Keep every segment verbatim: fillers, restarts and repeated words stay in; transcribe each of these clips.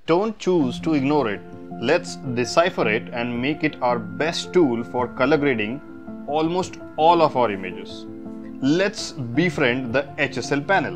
Don't choose to ignore it. Let's decipher it and make it our best tool for color grading almost all of our images. Let's befriend the H S L panel.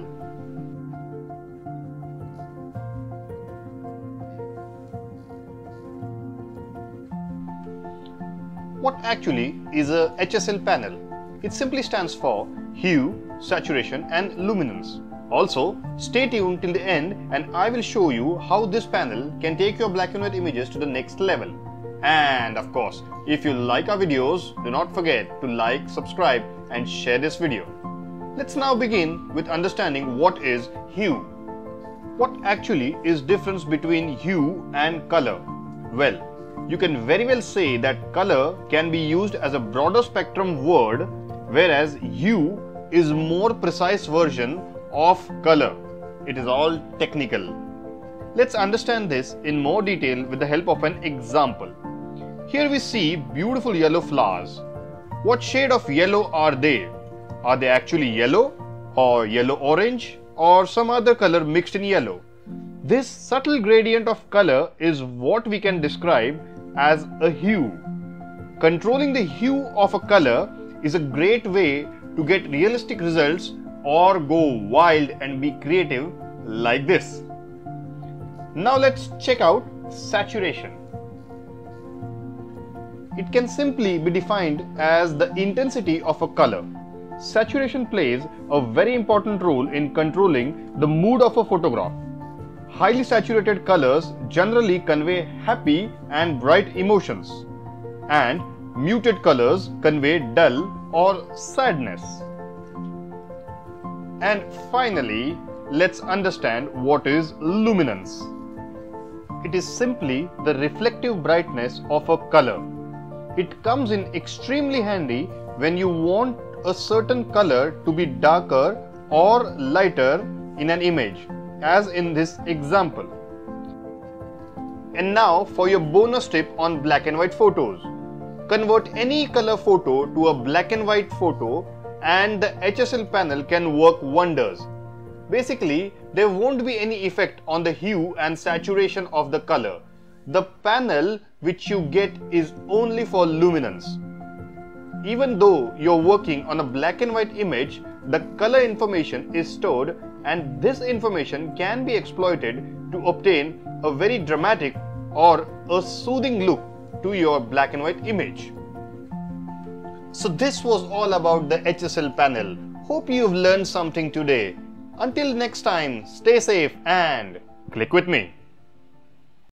What actually is a H S L panel? It simply stands for hue, saturation and luminance. Also, stay tuned till the end and I will show you how this panel can take your black and white images to the next level. And of course, if you like our videos, do not forget to like, subscribe and share this video. Let's now begin with understanding what is hue. What actually is difference between hue and color? Well, you can very well say that color can be used as a broader spectrum word, whereas hue is more precise version of color. It is all technical. Let's understand this in more detail with the help of an example. Here we see beautiful yellow flowers. What shade of yellow are they? Are they actually yellow or yellow orange or some other color mixed in yellow? This subtle gradient of color is what we can describe as a hue. Controlling the hue of a color is a great way to get realistic results or go wild and be creative like this. Now let's check out saturation. It can simply be defined as the intensity of a color. Saturation plays a very important role in controlling the mood of a photograph. Highly saturated colors generally convey happy and bright emotions, and muted colors convey dull or sadness. And finally, let's understand what is luminance. It is simply the reflective brightness of a color. It comes in extremely handy when you want a certain color to be darker or lighter in an image, as in this example. And now for your bonus tip on black and white photos. Convert any color photo to a black and white photo and the H S L panel can work wonders. Basically, there won't be any effect on the hue and saturation of the color. The panel which you get is only for luminance. Even though you're working on a black and white image, the color information is stored and this information can be exploited to obtain a very dramatic or a soothing look to your black and white image. So this was all about the H S L panel. Hope you've learned something today. Until next time, stay safe and click with me.